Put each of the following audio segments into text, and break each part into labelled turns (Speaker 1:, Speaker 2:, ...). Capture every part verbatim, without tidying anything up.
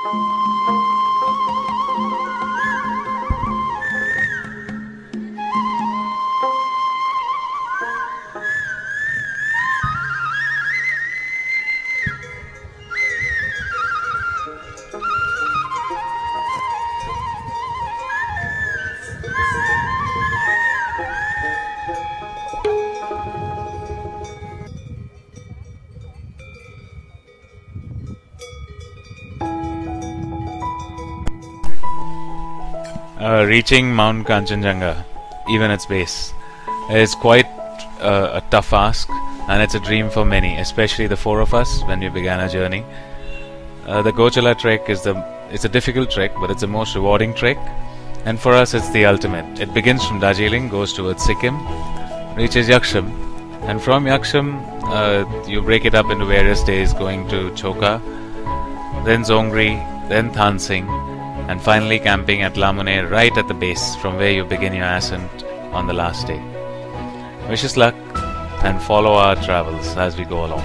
Speaker 1: Uh, reaching Mount Kanchenjunga, even its base, is quite uh, a tough ask, and it's a dream for many, especially the four of us when we began our journey. Uh, the GoechaLa trek is the it's a difficult trek, but it's the most rewarding trek, and for us it's the ultimate. It begins from Darjeeling, goes towards Sikkim, reaches Yuksom, and from Yuksom uh, you break it up into various days, going to Chogyal, then Zongri, then Thansing, and finally camping at Lamune right at the base from where you begin your ascent on the last day. Wish us luck and follow our travels as we go along.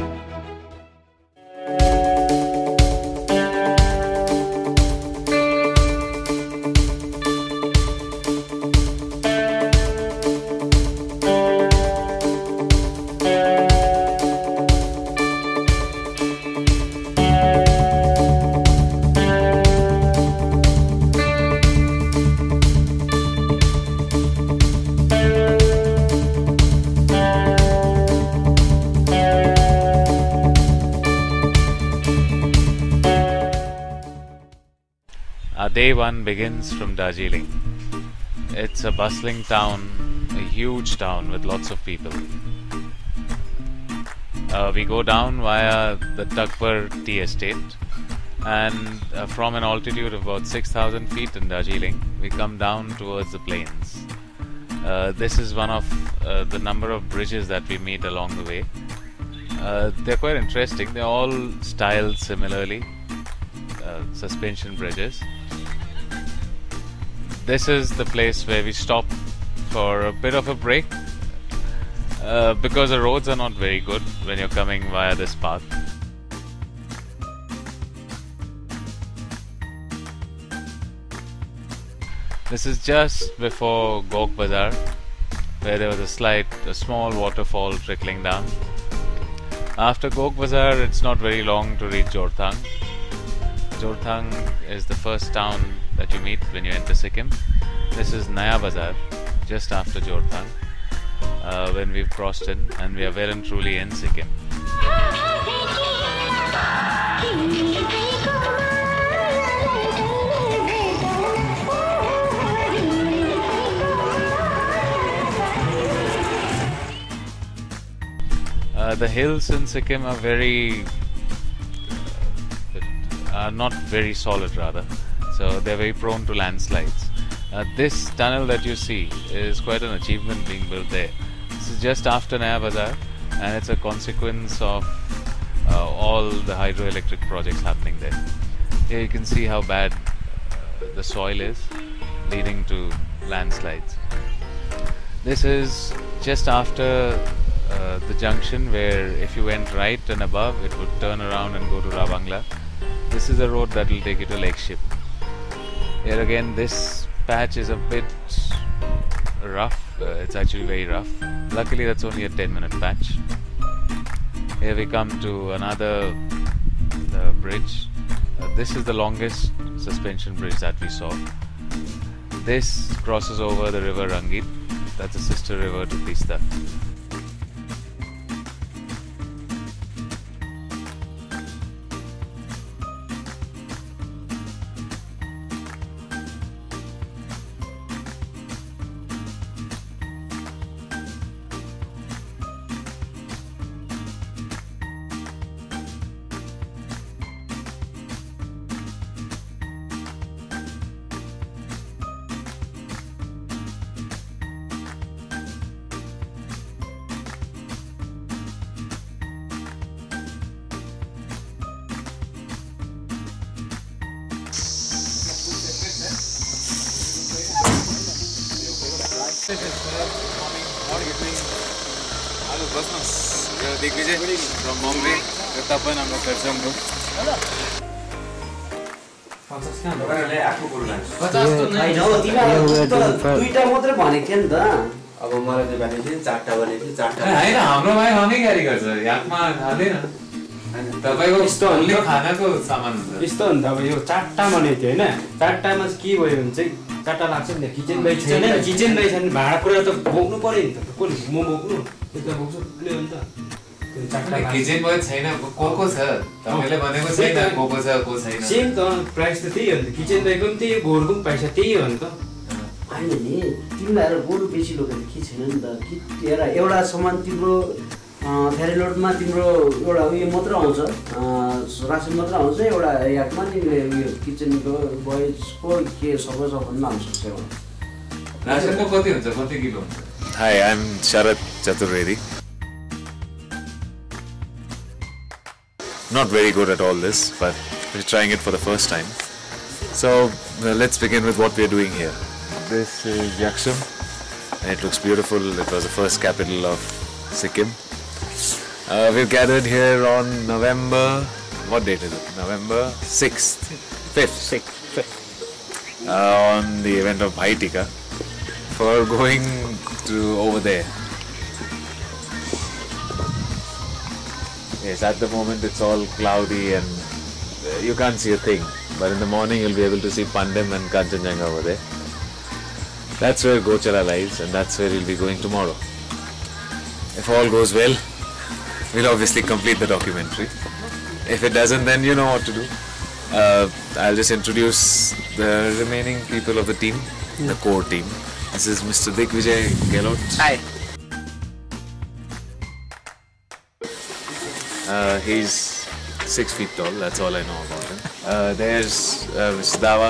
Speaker 1: Our day one begins from Darjeeling. It's a bustling town, a huge town with lots of people. Uh, we go down via the Tapan tea estate, and uh, from an altitude of about six thousand feet in Darjeeling, we come down towards the plains. Uh, this is one of uh, the number of bridges that we meet along the way. Uh, they're quite interesting. They're all styled similarly, uh, suspension bridges. This is the place where we stop for a bit of a break, uh, because the roads are not very good when you're coming via this path. This is just before Goecha Bazaar, where there was a slight, a small waterfall trickling down. After Goecha Bazaar, it's not very long to reach Chorten. Chorten is the first town that you meet when you enter Sikkim. This is Naya Bazaar, just after Chorten, uh, when we've crossed in, and we are well and truly in Sikkim. Uh, the hills in Sikkim are very, uh, are not very solid rather, so they're very prone to landslides. Uh, this tunnel that you see is quite an achievement being built there. This is just after Naya Bazaar, and it's a consequence of uh, all the hydroelectric projects happening there. Here you can see how bad uh, the soil is, leading to landslides. This is just after uh, the junction where if you went right and above, it would turn around and go to Naubagh. This is the road that will take you to Lake Ship. Here again, this patch is a bit rough. Uh, it's actually very rough. Luckily, that's only a ten minute patch. Here we come to another uh, bridge. Uh, this is the longest suspension bridge that we saw. This crosses over the river Rangit. That's a sister river to Tista.
Speaker 2: From Bombay, Tapan, Kanchenjunga. दुईटा मात्रै भनेको थियो नि त
Speaker 3: अब मलाई त भने थियो चारटा भने थियो चारटा
Speaker 1: हैन हाम्रो भाइ सँगै क्यारी गर्छ याकमा खाँदैन तपाईको यस्तो हल्ली खानाको सामान हुन्छ
Speaker 2: यस्तो हो नि त अब यो चारटा भनेको थियो हैन चारटामा चाहिँ के भयो भने चाहिँ चारटा लाग्छ नि किचन बाइ छैन किचन बाइ छैन भाडा कुरा त बोक्नु पर्यो नि त कसले म बोक्नु त्यता बोक्छु ले हो नि त
Speaker 1: किचन बाइ छैन को को छ तपाईले भनेको छैन को को छ को छैन
Speaker 2: सेम त प्राइस त त्यही हो नि किचन बाइको पनि त्यही गोरको पनि पैसा त्यही हो नि त हैन नि तिमीहरु गोरु बेसी लोकेर के छैन नि त कि तेरा एउटा सामान तिम्रो फेरि लोडमा तिम्रो एउटा उयो मात्र आउँछ रासन मात्र आउँछ एउटा याकमा तिमीले उयो किचनको बोयजको के सबै सबै आउँछ एउटा
Speaker 1: रासनको कति हुन्छ कति किलो हुन्छ
Speaker 4: Hi, I'm Sharat Chaturvedi. Not very good at all this, but we're trying it for the first time. So well, let's begin with what we're doing here. This is Yuksom, and it looks beautiful. It was the first capital of Sikkim. Uh, we've gathered here on November, what date is it? November sixth, fifth,
Speaker 2: sixth, fifth.
Speaker 4: Uh, on the event of Bhai Tika for going to over there. Yes, at the moment it's all cloudy and uh, you can't see a thing. But in the morning you'll be able to see Pandim and Kanchenjunga over there. That's where GoechaLa lies, and that's where we'll be going tomorrow. If all goes well, we'll obviously complete the documentary. If it doesn't, then you know what to do. Uh, I'll just introduce the remaining people of the team, the core team. This is Mister Gehlot.
Speaker 2: Hi.
Speaker 4: Uh, he's six feet tall, that's all I know about him. Uh, there's uh, Mister Dawa.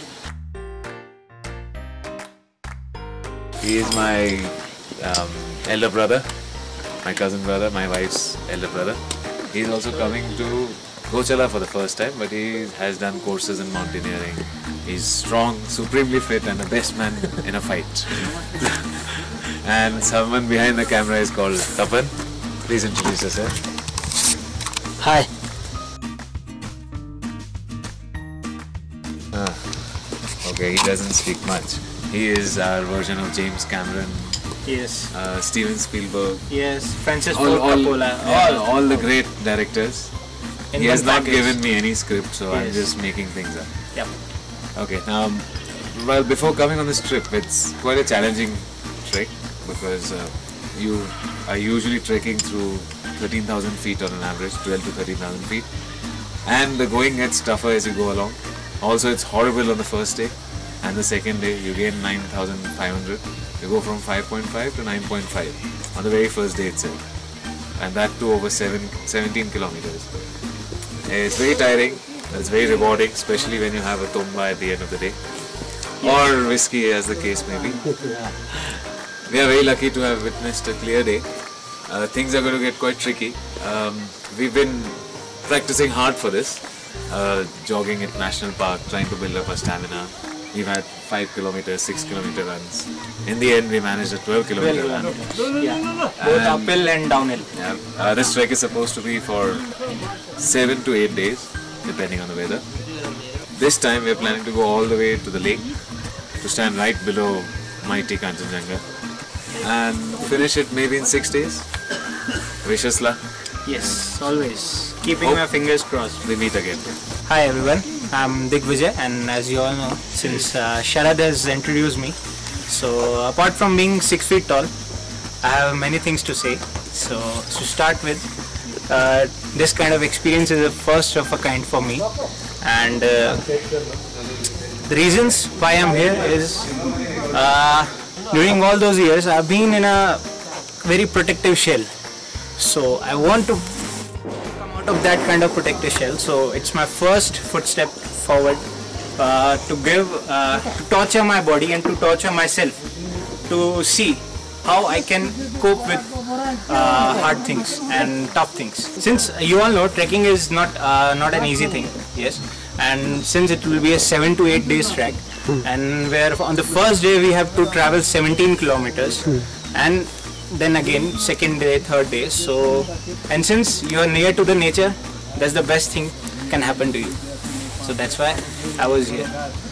Speaker 4: He is my um, elder brother, my cousin brother, my wife's elder brother. He's also coming to GoechaLa for the first time, but he has done courses in mountaineering. He's strong, supremely fit, and the best man in a fight. And someone behind the camera is called Tapan. Please introduce yourself.
Speaker 2: Hi.
Speaker 4: Ah, okay, he doesn't speak much. He is our version of James Cameron.
Speaker 2: Yes.
Speaker 4: Uh, Steven Spielberg.
Speaker 2: Yes. Francis
Speaker 4: All,
Speaker 2: Ford
Speaker 4: all,
Speaker 2: Coppola.
Speaker 4: yeah, all, all the great directors.
Speaker 2: In
Speaker 4: He has
Speaker 2: one
Speaker 4: not
Speaker 2: package.
Speaker 4: given me any script, so I'm
Speaker 2: Yes.
Speaker 4: just making things up.
Speaker 2: Yep.
Speaker 4: Okay, now, well, before coming on this trip, it's quite a challenging trek because uh, you are usually trekking through thirteen thousand feet on an average, twelve to thirteen thousand feet, and the going gets tougher as you go along. Also, it's horrible on the first day, and the second day you gain nine thousand five hundred. You go from five point five to nine point five on the very first day itself, and that too over seven, seventeen kilometers. It's very tiring. It's very rewarding, especially when you have a tomba at the end of the day, or whiskey, as the case may be. We are very lucky to have witnessed a clear day. Uh, things are going to get quite tricky. Um, we've been practicing hard for this, uh, jogging at National Park, trying to build up our stamina. We've had five kilometers, six kilometer runs. In the end, we managed a twelve kilometer run.
Speaker 2: Yeah. Both uphill and downhill.
Speaker 4: Yeah. Uh, this trek is supposed to be for seven to eight days, depending on the weather. This time, we're planning to go all the way to the lake, to stand right below mighty Kanchenjunga, and finish it maybe in six days. Wish us luck.
Speaker 2: Yes, always. Keeping
Speaker 4: Hope
Speaker 2: my fingers crossed.
Speaker 4: we meet again.
Speaker 2: Hi everyone, I'm Digvijay, and as you all know, since uh, Sharad has introduced me, so apart from being six feet tall, I have many things to say. So to start with, uh, this kind of experience is a first of a kind for me, and uh, the reasons why I'm here is uh, during all those years I've been in a very protective shell, so I want to out of that kind of protective shell. So it's my first footstep forward uh, to give uh, to torture my body and to torture myself to see how I can cope with uh, hard things and tough things. Since you all know trekking is not uh, not an easy thing, yes, and since it will be a seven to eight days trek, and where on the first day we have to travel seventeen kilometers, and then again second day, third day. So, and since you are near to the nature, that's the best thing can happen to you. So that's why I was here.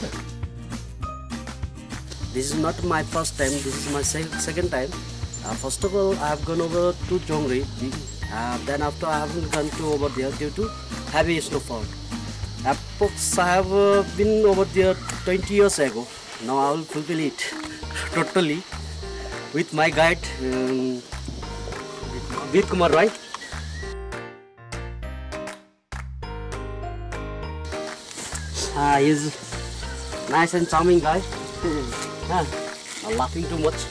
Speaker 5: This is not my first time, this is my sec second time. Uh, first of all, I have gone over to Jongri. Uh, then after I haven't gone to over there due to heavy snowfall. Approx I have uh, been over there twenty years ago. Now I will fulfill it totally with my guide, um, Veer Kumar, right? Ah, he's nice and charming guy. Ah, I'm laughing too much.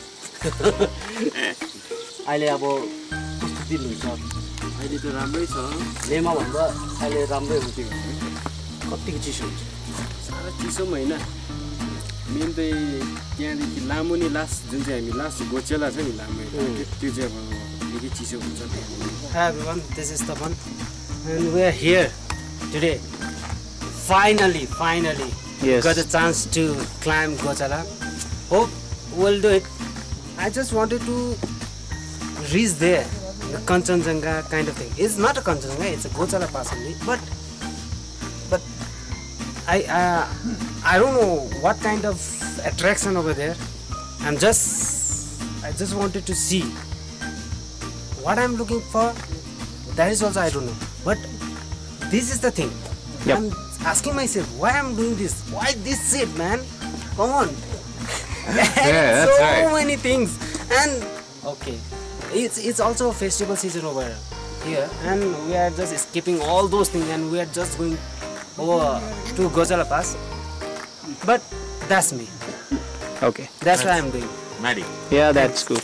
Speaker 5: अहिले अब कस्तो दिन हुन्छ अहिले त राम्रै छ मेमा भन्दा अहिले राम्रै हुन्थ्यो कतिको चिसो हुन्छ
Speaker 6: साह्रै चिसो पनि होइन मेन चाहिँ त्यहाँदेखि लामो नि लास्ट जुन चाहिँ हामी लास्ट गोचेला छ नि लामो त्यो चाहिँ अब निकै चिसो हुन्छ त्यहाँ
Speaker 5: Hi everyone, this is Tapan and we are here today. Finally, finally,
Speaker 2: Yes.
Speaker 5: got a chance to climb GoechaLa. Hope we'll do it. I just wanted to reach there, the Kanchenjunga kind of thing. It's not a Kanchenjunga, it's a GoechaLa pass only. But, but I, uh, I don't know what kind of attraction over there. I'm just, I just wanted to see what I'm looking for. That is also I don't know. But this is the thing.
Speaker 2: Yep.
Speaker 5: I'm asking myself why I'm doing this. Why this shit, man? Come on.
Speaker 4: Yeah, that's
Speaker 5: so
Speaker 4: right.
Speaker 5: many things. And okay, it's it's also a festival season over here, and we are just skipping all those things, and we are just going over to GoechaLa Pass. But that's me.
Speaker 2: Okay.
Speaker 5: That's what I'm doing.
Speaker 4: Maddie.
Speaker 2: Yeah, that's good.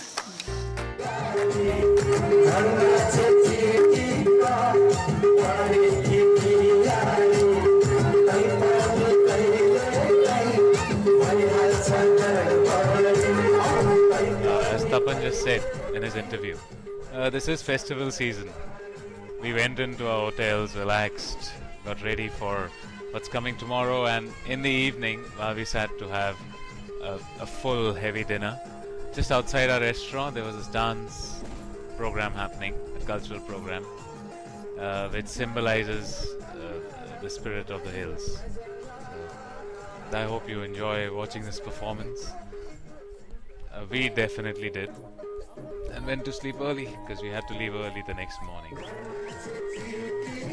Speaker 1: As Tapan just said in his interview, uh, this is festival season. We went into our hotels, relaxed, got ready for what's coming tomorrow, and in the evening, while we sat to have a, a full heavy dinner, just outside our restaurant there was this dance program happening, a cultural program, uh, which symbolizes uh, the spirit of the hills. So, I hope you enjoy watching this performance. Uh, we definitely did, and went to sleep early because we had to leave early the next morning.